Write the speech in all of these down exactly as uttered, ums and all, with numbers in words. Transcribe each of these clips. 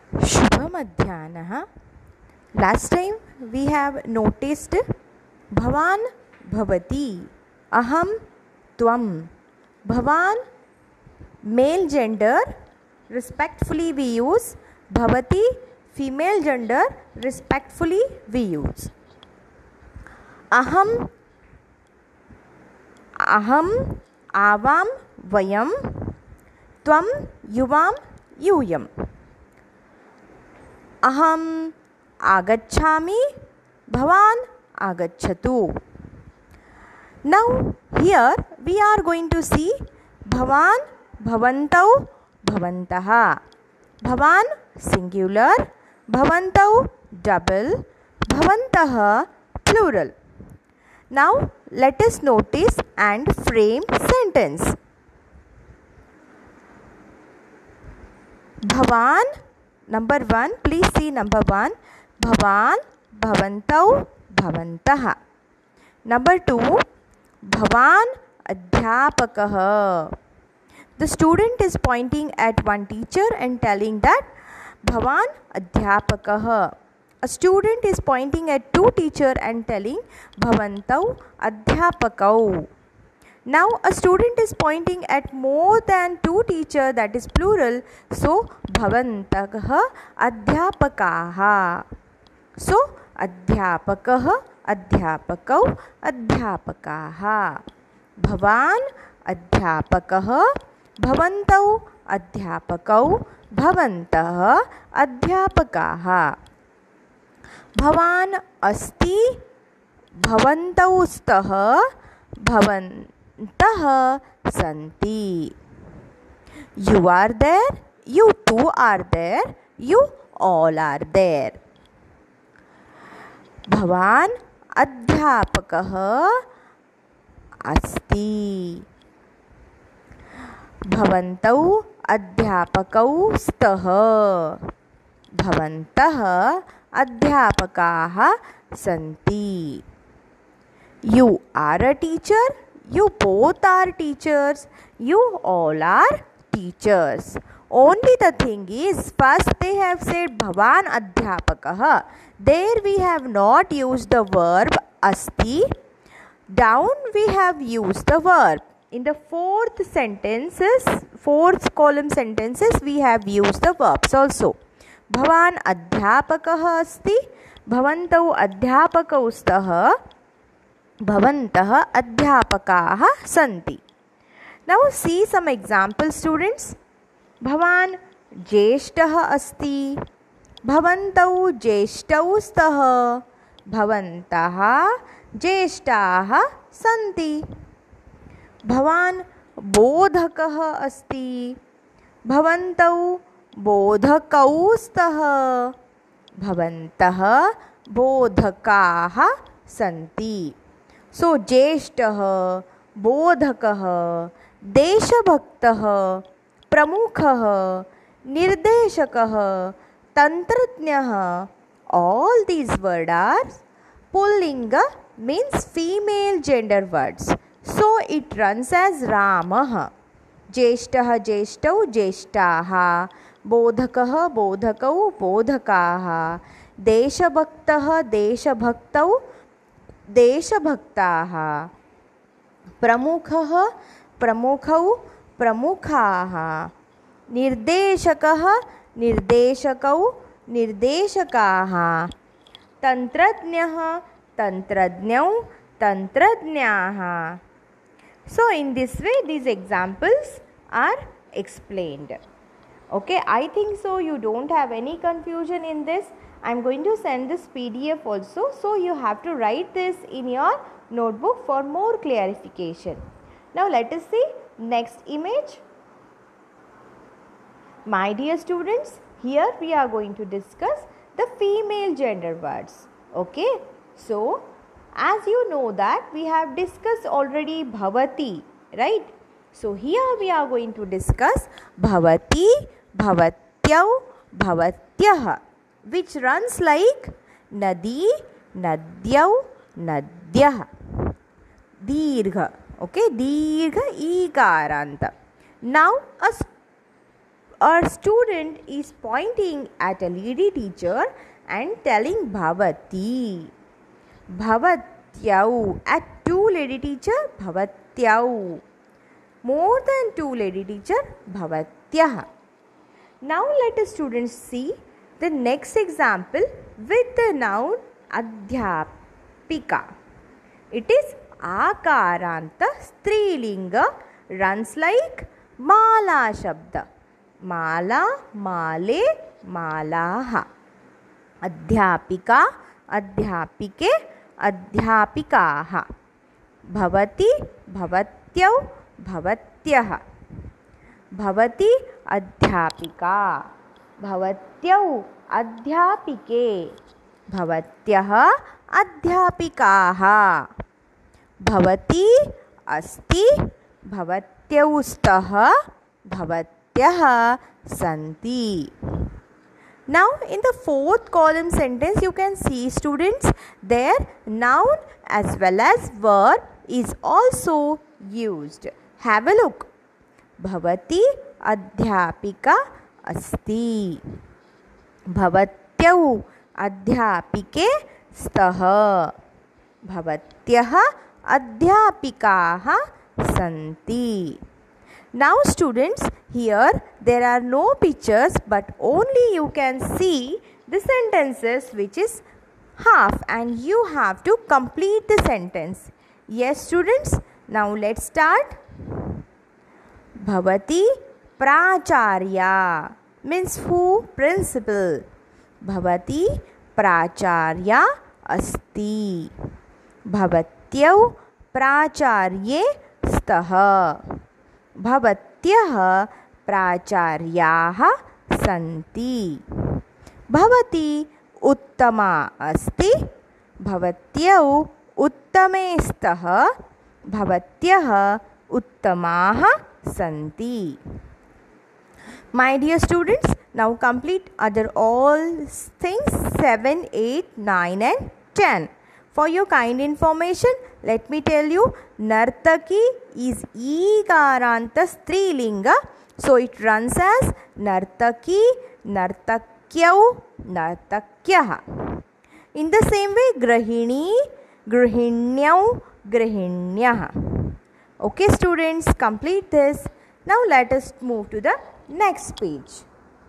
Shubha Madhyanah. Last time we have noticed Bhavan, Bhavati, Aham, Tvam. Bhavan, male gender, respectfully we use. Bhavati, female gender, respectfully we use. Aham, Aham, Avam, Vayam. Tvam, Yuvam, Yuyam. Aham agacchami, Bhavan agacchatu. Now here we are going to see Bhavan, Bhavantau, Bhavantaha. Bhavan singular, Bhavantau double, Bhavantaha plural. Now let us notice and frame sentence. Bhavan, number one, please see number one. Bhavan, Bhavantau, Bhavantaha. Number two, Bhavan Adhyapakaha. The student is pointing at one teacher and telling that Bhavan Adhyapakaha. A student is pointing at two teacher and telling Bhavantau Adhyapakau. Now a student is pointing at more than two teacher, that is plural. So Bhavantah Adhyapakaha. So Adhyapakah, Adhyapakau, Adhyapakaha. Bhavan Adhyapakah, Bhavantau Adhyapakau, Bhavantah Adhyapakaha. Bhavan asti, Bhavantau stah, Bhavantah santi. You are there, you two are there, you all are there. Bhavan Adhyapakah asti. Bhavantau Adhyapakau stah. Bhavantah Adhyapakaha santi. You are a teacher, you both are teachers, you all are teachers. Only the thing is, first they have said Bhavan Adhyapakah. There we have not used the verb asti. Down we have used the verb. In the fourth sentences, fourth column sentences, we have used the verbs also. Bhavan Adhyapakah asti, Bhavantau Adhyapakau stah, Bhavantah Adhyapakaha santi. Now see some examples, students. Bhavan Jeshtah asti, Bhavantau Jeshtau stah, Bhavantaha Jeshtaha santi. Bhavan Bodhakah asti, Bhavantau Bodhakau stah, Bhavantah Bodhakaha santi. So Jeshtah, Bodhakah, Deshabhaktah, Pramukhah, Nirdeshakah, Tantratnyah, all these words are Pullinga, means female gender words. So it runs as Ramah. Jeshtah, Jeshtau, Jeshtaha, Bodhakah, Bodhakau, Bodhakaha, Deshabhaktah, Deshabhaktau, Deshabhaktaha, Pramukhah, Pramukhau, Pramukhaha, Nirdeshakah, Nirdeshakau, Nirdeshakaha, Tantratnyah, Tantradnyau, Tantradnyaha. So in this way these examples are explained. Okay, I think so you don't have any confusion in this. I am going to send this P D F also, so you have to write this in your notebook for more clarification. Now let us see next image. My dear students, here we are going to discuss the female gender words. Okay, so as you know that we have discussed already Bhavati, right? So here we are going to discuss Bhavati, Bhavatyau, Bhavatyah, which runs like Nadi, Nadyau, Nadyah. Dirgha, okay, Dirgha Ikaranta. Now a, a student is pointing at a lady teacher and telling Bhavati. Bhavatyau. At two lady teacher, Bhavatyau. More than two lady teacher, Bhavatyah. Now let the students see the next example with the noun Adhyapika. It is Akaranta Strilinga, runs like Mala Shabda. Mala, Male, Malaha. Adhyapika, Adhyapike, Adhyapikaha. Bhavati, Bhavatyau, Bhavatyah. Bhavati Adhyapika. Bhavatyau Adhyapike. Bhavatyah Adhyapikaha. Bhavati Asti. Bhavatyaustaha. Bhavatyah Santi. Now in the fourth column sentence you can see, students, there noun as well as verb is also used. Have a look. Bhavati Adhyapika Asti. Bhavatyau Adhyapike Staha. Bhavatyah Adhyapikaha Santi. Now students, here there are no pictures but only you can see the sentences which is half and you have to complete the sentence. Yes students, now let's start. Bhavati Pracharya means who? Principal. Bhavati Pracharya Asti. Bhavatyau Pracharye Staha. Bhavatyah Pracharyaha Santi. Bhavati Uttama Asti. Bhavatyau Uttame Staha. Bhavatyah Uttamaha Santi. My dear students, now complete other all things seven, eight, nine and ten. For your kind information, let me tell you, Nartaki is Ikaranta Strilinga. So it runs as Nartaki, Nartakyau, Nartakyaha. In the same way, Grahini, Grahinyau, Grahinyaha. Okay students, complete this. Now let us move to the next page.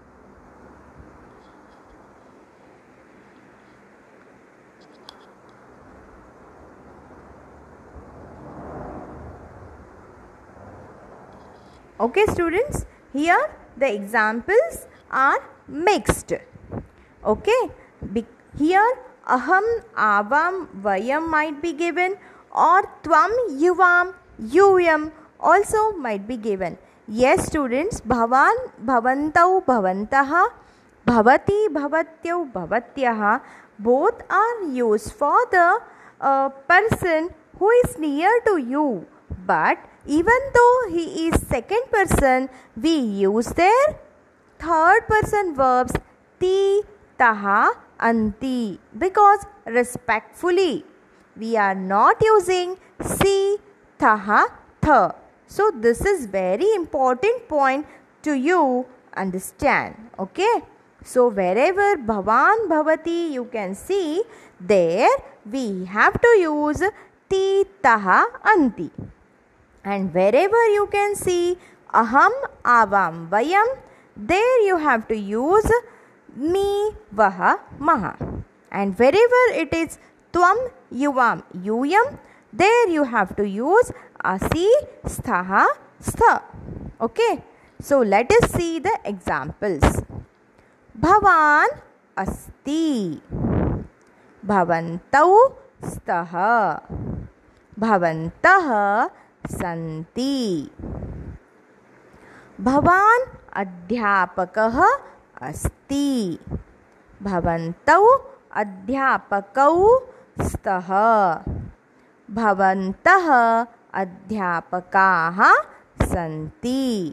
Okay students, here the examples are mixed. Okay, Be- here aham, avam, vayam might be given, or tvam, yuvam, yuyam also might be given. Yes students, bhavan, bhavantau, bhavantaha, bhavati, bhavatyau, bhavatyah, both are used for the uh, person who is near to you. But even though he is second person, we use their third person verbs ti, taha, anti, because respectfully we are not using si, taha, tha. So this is very important point to you understand. Okay. So wherever bhavan, bhavati you can see, there we have to use ti, taha, anti. And wherever you can see aham, avam, vayam, there you have to use mi, vaha, maha. And wherever it is tvam, yuvam, yuyam, there you have to use asi, sthaha, stha. Okay. So let us see the examples. Bhavan asti. Bhavantau staha. Bhavantah santi. Bhavan adhyapakah asti. Bhavantau adhyapakau staha. Bhavantah adhyapakaha santi.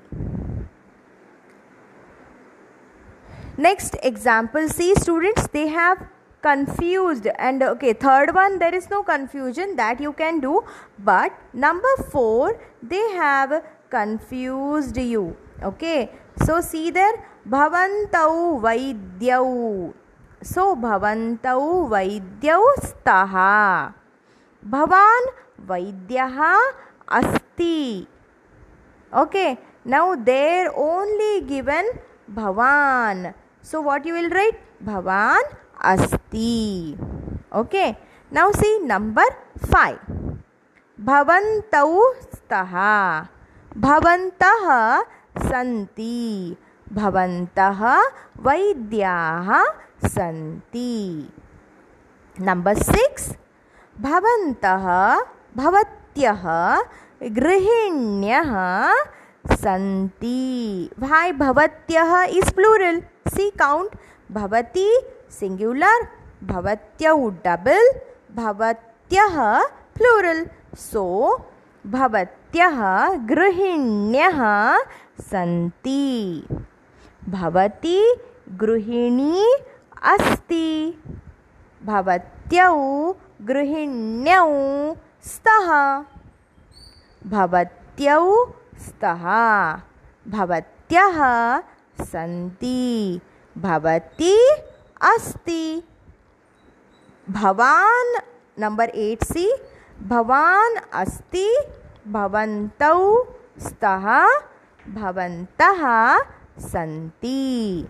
Next example, see students, they have confused, and okay, third one there is no confusion, that you can do, but number four they have confused you. Okay, so see there, bhavantau vaidyau. So bhavantau vaidyau staha. Bhavan vaidyaha asti. Okay, now there only given bhavan. So what you will write? Bhavan asti. Okay, now see number five. Bhavantau staha. Bhavantah santi. Bhavantah vaidyaha santi. Number six. Bhavantah bhavatyah grihinyah santi. Why bhavatyah is plural? See, count. Bhavati singular, bhavatyau double, bhavatyah plural. So bhavatyah grihinyah santi. Bhavati grihini asti. Bhavatyau grihinyau staha. Bhavatyau staha. Bhavatyah santi. Bhavati asti. Bhavan, number eight, see. Bhavan asti. Bhavantau staha. Bhavantah santi.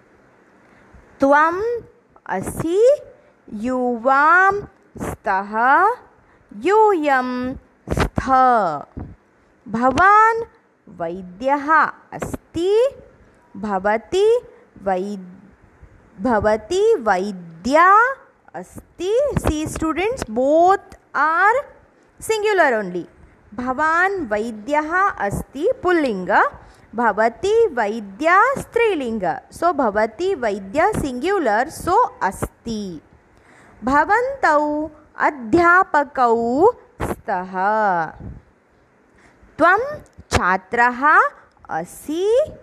Tvam asi. Yuvam staha. Yuyam stha. Bhavan vaidyaha asti. Bhavati vaid Bhavati vaidya asti. See students, both are singular only. Bhavan vaidyaha asti pullinga. Bhavati vaidya strilinga. So bhavati vaidya singular, so asti. Bhavantau adhyapakau staha. Tvam chhatraha asi.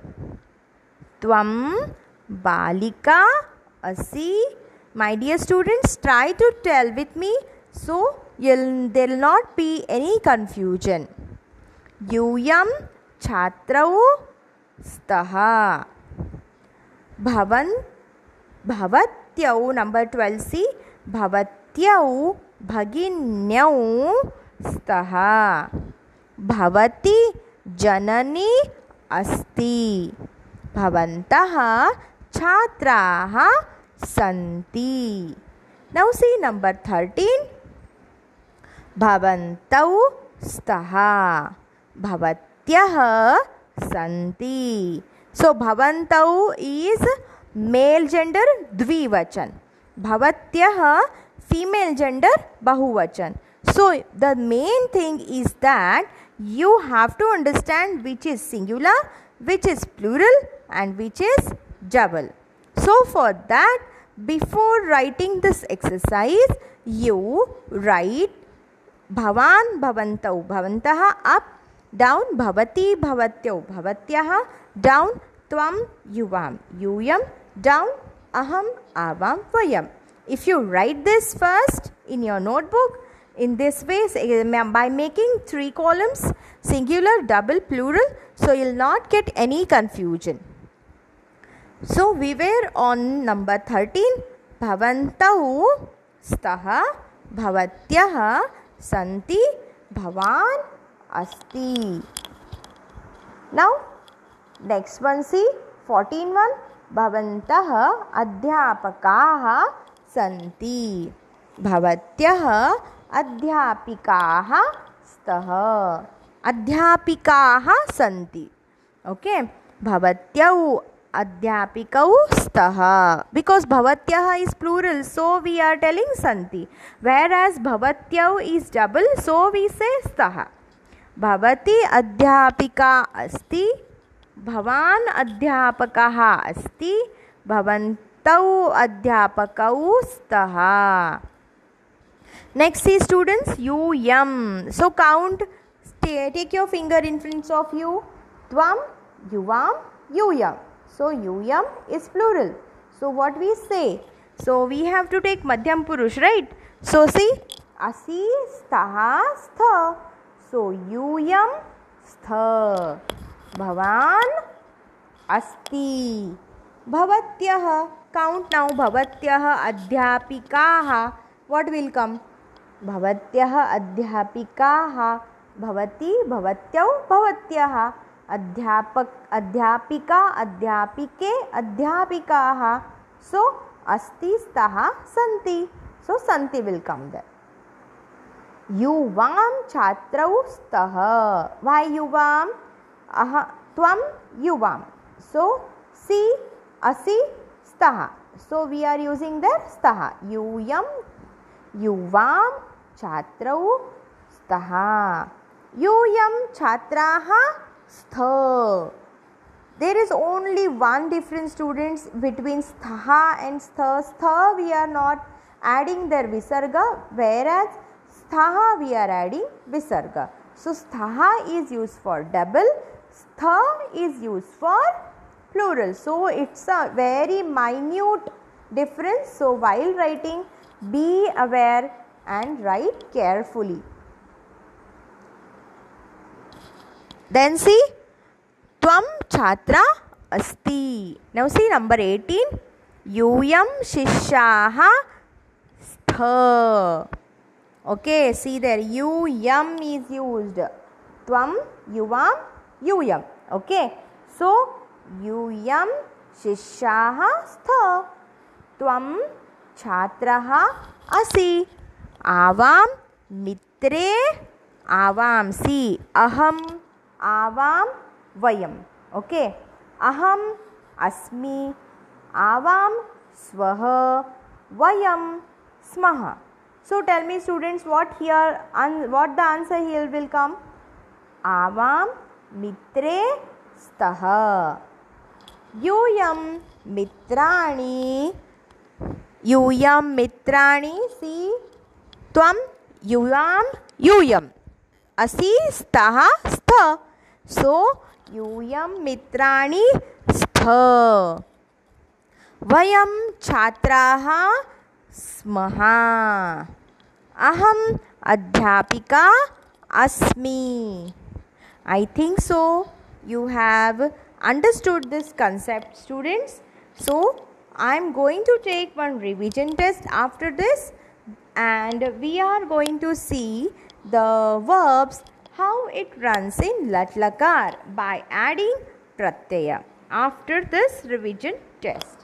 Tvam balika asi. My dear students, try to tell with me, so you'll, there will not be any confusion. Yuyam chhatrau staha. Bhavan bhavatyau, number twelve, see. Bhavatyau bhaginyau staha. Bhavati janani asti. Bhavantah chhatraha santi. Now see number thirteen. Bhavantau staha. Bhavatyah santi. So bhavantau is male gender dvivachan. Bhavatyah female gender bahuvachan. So the main thing is that you have to understand which is singular, which is plural, and which is double. So for that, before writing this exercise, you write bhavan bhavantau bhavantah up, down, bhavati bhavatyau bhavatyah, down, tvam yuvam yuyam, down, aham avam vayam. If you write this first in your notebook, in this way, by making three columns, singular, double, plural, so you will not get any confusion. So we were on number thirteen. Bhavantau staha. Bhavatyah santi. Bhavan asti. Now next one, see, fourteen one. Bhavantah adhyapakaah santi. Bhavatyah adhyapikaah staha. Adhyapikaah santi. Okay. Bhavatyau adhyapikau staha. Because bhavatyah is plural, so we are telling santi. Whereas bhavatyau is double, so we say staha. Bhavati adhyapika asti. Bhavan adhyapakaah asti. Bhavantau adhyapakau staha. Next, see students, you yum. So count, stay, take your finger in front of you. Tvam, yuvam, yuyam. So yuyam is plural. So what we say? So we have to take Madhyam Purush, right? So see, asi, staha, stha. So yuyam, stha. Bhavan, अस्ति. भवत्यः, count now. भवत्यः अध्यापिकाः. What will come? भवत्यः अध्यापिकाः. भवती, भवत्यौ, भवत्यः. अध्यापक, अध्यापिका, अध्यापिके, अध्यापिकाः. So अस्ति, स्तः, सन्ति. So सन्ति will come there. युवां छात्रौ स्तः. Why युवां? अह त्वं युवां. So सी, असि, स्तः. So we are using there स्तः. यूयं, युवां छात्रौ स्तः. यूयं छात्राः स्थ. There is only one difference, students, between stha and stha. Stha we are not adding their visarga, whereas stha we are adding visarga. So stha is used for double, stha is used for plural. So it's a very minute difference. So while writing, be aware and write carefully. Then see, त्वं छात्रा अस्ति. Now see number eighteen. यूयं शिष्याः स्थ. Okay, see there, यूयं is used. त्वं, युवां, यूयं. Okay, so यूयं शिष्याः स्थ. त्वं छात्रः असि. आवां मित्रे, आवां सी, अहं, आवां वयम. ओके, अहम, अस्मि, आवां, स्वः, वयम, स्मः. So tell me, students, what here, what the answer here will come? आवां मित्रे स्तः. यूयं मित्राणि, यूयं मित्राणि, सी, त्वं, युवां, यूयम्, असि, स्तः, स्थ. So यूयं मित्राणि स्थ. वयं छात्राः स्मः. अहम् अध्यापिका अस्मि. I think so you have understood this concept, students. So I am going to take one revision test after this, and we are going to see the verbs how it runs in lat lakar by adding pratyaya after this revision test.